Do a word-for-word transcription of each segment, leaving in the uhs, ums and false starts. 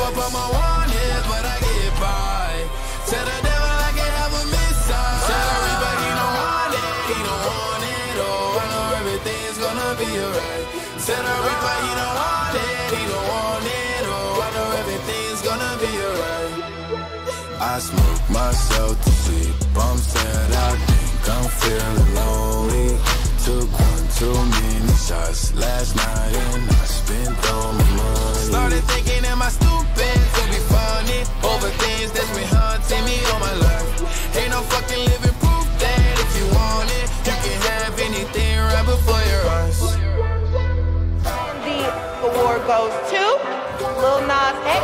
up on my wanted, but I get by. Tell the devil I can have a missile. Tell the reaper he don't want it, he don't want it. Oh, I know everything's gonna be alright. Tell the reaper he don't want it, he don't want it. Oh, I know everything's gonna be alright. I smoke myself to sleep. I'm sad, I think I'm feeling lonely. Took one too many shots last night and I spent all my money. Started thinking, am I stupid to be funny over things that's been haunting me all my life? Ain't no fucking living proof that if you want it, you can have anything right before your eyes. The award goes to Lil Nas X.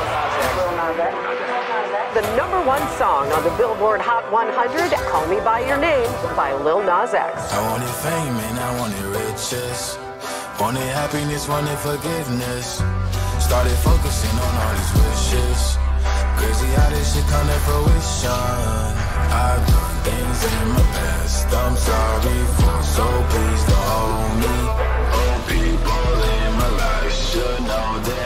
The number one song on the Billboard Hot one hundred, Call Me By Your Name by Lil Nas X. I wanted fame and I wanted riches. Wanted happiness, wanted forgiveness. Started focusing on all these wishes. Crazy how this shit come to fruition. I've done things in my past I'm sorry for, so please don't hold me. All people in my life should know that